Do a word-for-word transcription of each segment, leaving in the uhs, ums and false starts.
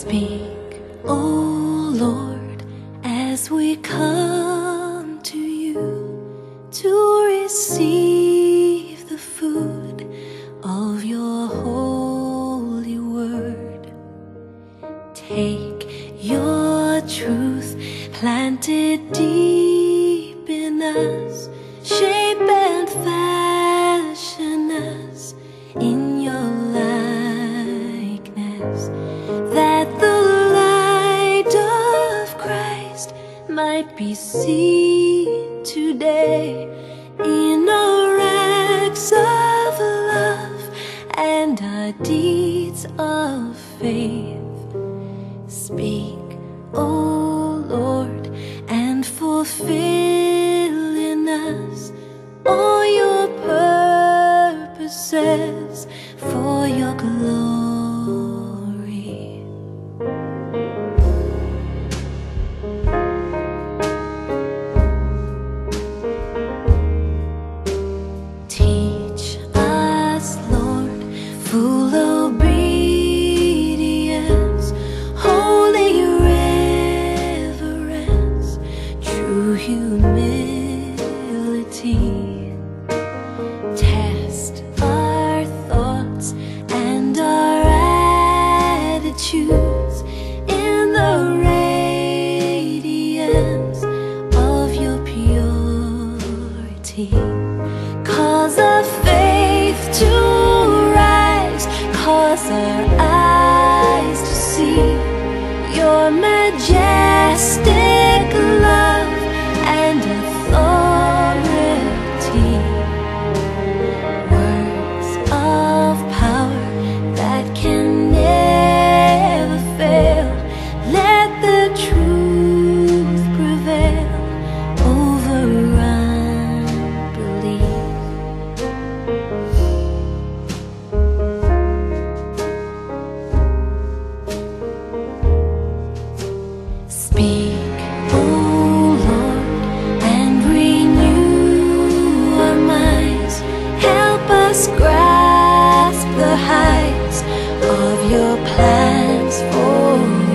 Speak, O Lord, as we come to you to receive the food of your holy word. Take your truth planted deep in us, shape and fashion us in your likeness, that the light of Christ might be seen today in our acts of love and our deeds of faith. Speak, O Lord, and fulfill in us all your purposes for your glory. Teach us, Lord, full obedience, holy reverence, true humility. Test our thoughts and our attitudes in the radiance of your purity. Cause our faith to rise, cause our eyes to see your majestic love and authority. Words of power that can never fail. Let the truth prevail over unbelief. Speak, O Lord, and renew our minds. Help us grasp the heights of your plans for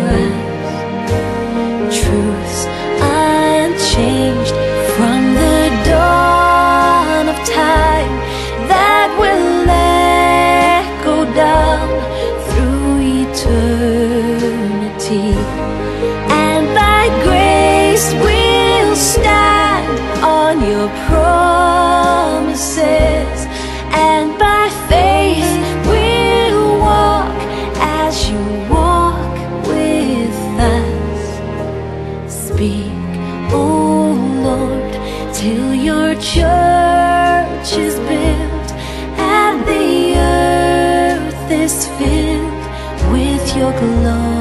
us. Truths unchanged from the dawn of time that will echo down through eternity. And by grace we'll stand on your promises, and by faith we'll walk as you walk with us. Speak, O Lord, till your church is built and the earth is filled with your glory.